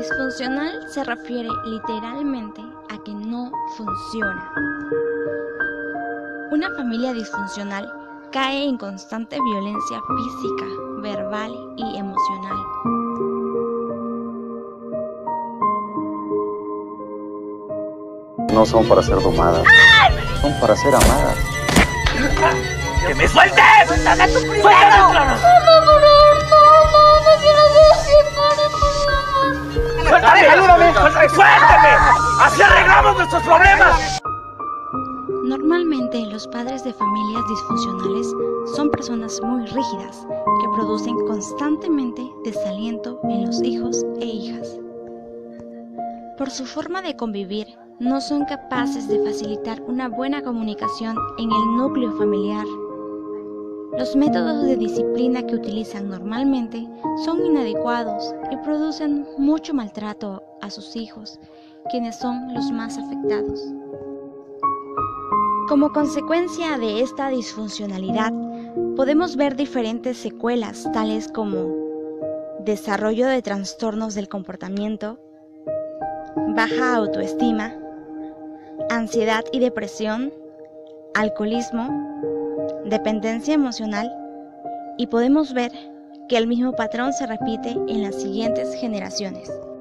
Disfuncional se refiere literalmente a que no funciona. Una familia disfuncional cae en constante violencia física, verbal y emocional. No son para ser domadas, son para ser amadas. ¡Que me sueltes! ¡Suéltame tú primero! ¡Suéltame! ¡Ayúdame! ¡Suéltame! ¡Así arreglamos nuestros problemas! Normalmente los padres de familias disfuncionales son personas muy rígidas que producen constantemente desaliento en los hijos e hijas. Por su forma de convivir, no son capaces de facilitar una buena comunicación en el núcleo familiar. Los métodos de disciplina que utilizan normalmente son inadecuados y producen mucho maltrato a sus hijos, quienes son los más afectados. Como consecuencia de esta disfuncionalidad, podemos ver diferentes secuelas tales como desarrollo de trastornos del comportamiento, baja autoestima, ansiedad y depresión, alcoholismo, dependencia emocional, y podemos ver que el mismo patrón se repite en las siguientes generaciones.